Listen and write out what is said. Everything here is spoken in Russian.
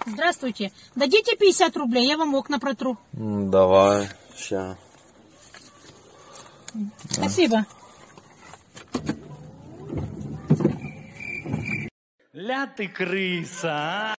Здравствуйте. Дадите 50 рублей, я вам окна протру. Давай, ща. Спасибо. Ля ты крыса, а!